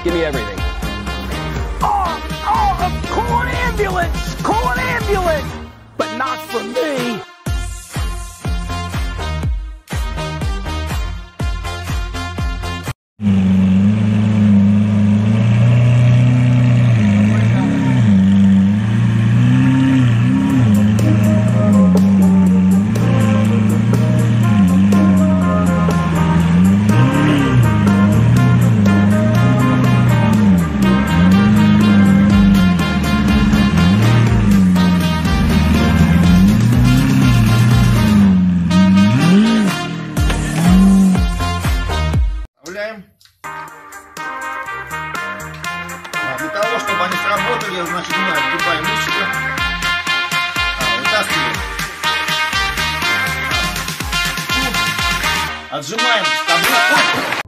Give me everything. Call an ambulance! Call an ambulance! But not for me. Для того, чтобы они сработали, значит, мы отгибаем ручки, вытаскиваем, отжимаем с тобой.